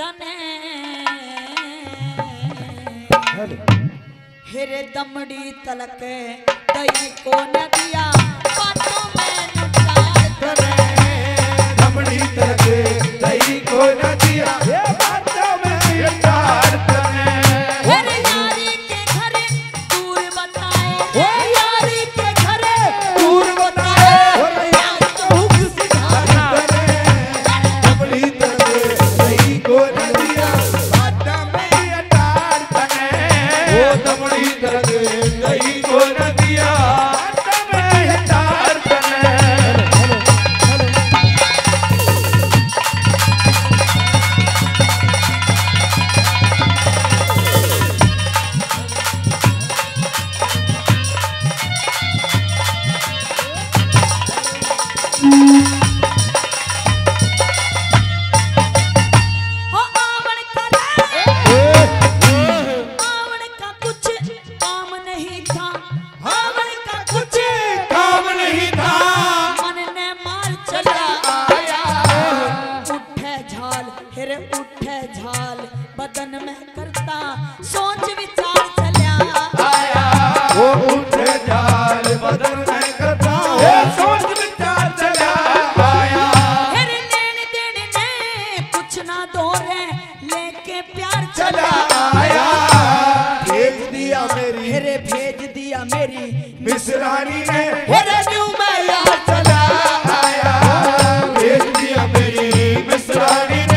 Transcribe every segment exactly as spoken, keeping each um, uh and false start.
तने हेरे दमड़ी तलक दही को न दिया बातों में नुटार तने दमड़ी तलक दही को न दिया बातों में नुटार तने हेरे यारी के घर दूर बताए यारी के घर दूर बताए तो सिधार तने दमड़ी तलक दही को न दिया बातों में नुटार तने ओ दमड़ी तलक दही को न दिया बातों में नुटार तने उठे झाल बदन में करता सोच विचार चलिया आया वो उठे झाल बदन में करता सोच विचार चलिया आया हेरे लेन देन ने कुछ ना दोरे लेके प्यार चला आया भेज दिया मेरी हेरे भेज दिया मेरी मिसरानी ने हेरे न्यू मैं यार चला आया भेज दिया मेरी मिसरानी ने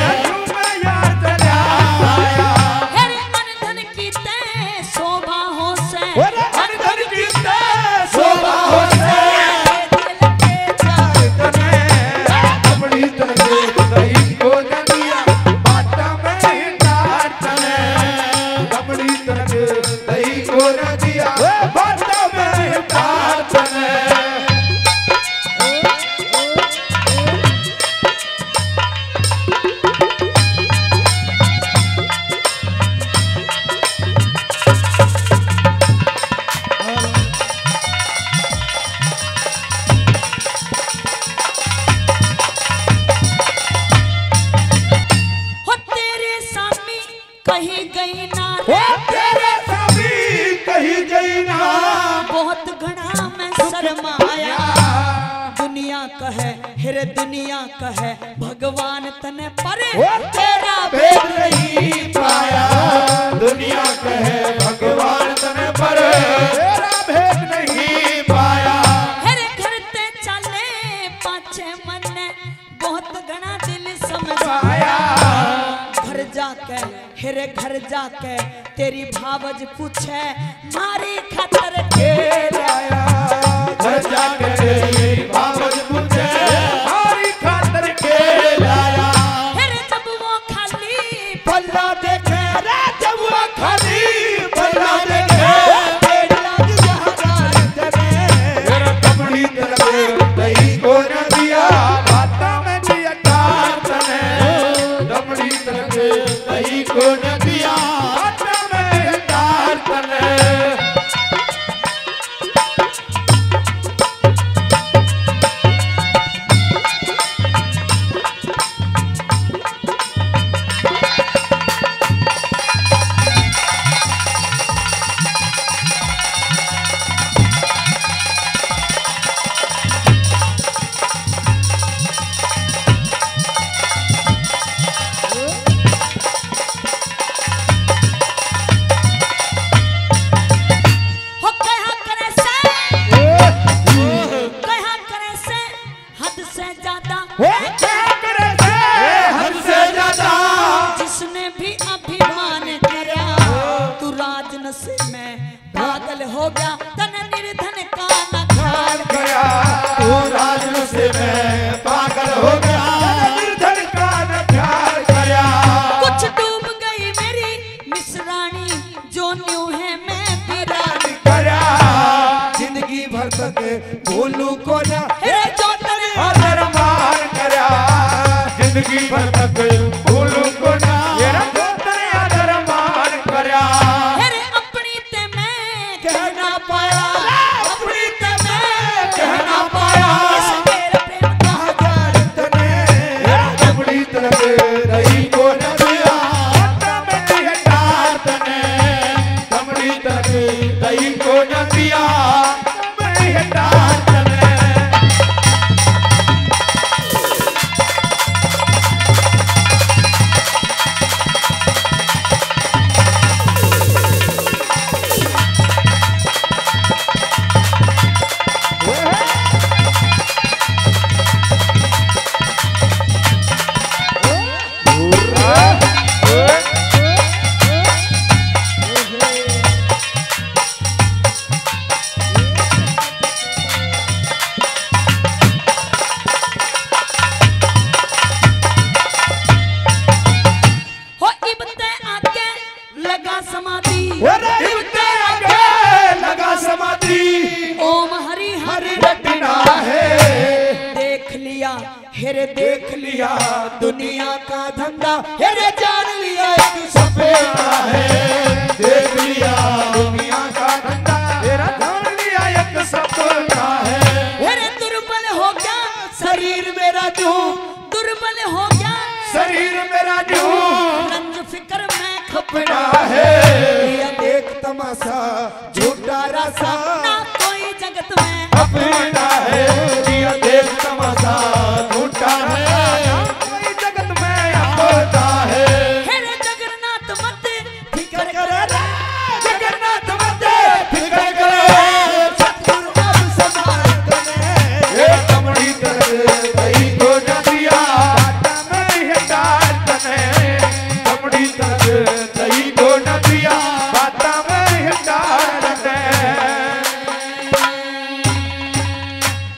कहीं गई ना तेरे सामी कहीं गई ना बहुत घना में शर्माया दुनिया कहे हेरे दुनिया कहे भगवान तने पर तेरा भेद नहीं पाया दुनिया कहे भगवान तने पर तेरा भेद नहीं पाया हेरे घर ते चले पाछे मन बहुत घना दिल समझाया घर जाके हेरे घर जाके तेरी भावज पूछे मारी खातर के लाया घर जाके तेरी भावज पूछे मारी खातर के लाया हेरे जब वो खाली पल्ला देखे रे जब वो खाली पल्ला देखे पेड़ लग जहां तने तेरा कपड़ी तेरे दही को न दिया बाता में दिया तार तने कपड़ी तेरे दही को न दिया बाता में तार तने जिसने भी अभिमान करा तू राजनशे में पागल हो गया तन निर्धन का न खान गया तू राजनशे में पागल हो गया निर्धन का न ख्याल गया कुछ डूब गई मेरी मिसरानी जो न्यू है मैं वीरानी करा जिंदगी भर तक भूलू को न जो तने अरमान करा जिंदगी भर तक भूलू को न अरमान करा हेरे अपनी ते मैं कहना पाया अपनी ते मैं कहना पाया इस मेरे प्रेम का तने अपनी तरफ रही को न इवते आगे लगा समाधि ओम हरि हरि रटना है। देख लिया हेरे देख लिया दुनिया का धंधा हेरे जान लिया एक सपना है। देख लिया दुनिया का धंधा तेरा जान लिया एक सपना है। हेरे दुर्बल हो गया शरीर मेरा जो दुर्बल हो गया शरीर मेरा जो रंज फिक्र में अपना है। ये देख तमाशा झूठा रासा ना कोई जगत में अपना है। ये देख तमाशा झूठा है कोई जगत में अपना है। हेरे जगन्नाथ मत फिकर करे रे जगन्नाथ मत फिकर करे सतगुरु अब संभाल करे। ये कमड़ी दर्द कहीं को न दिया बाटा में है डाल तने कमड़ी दर्द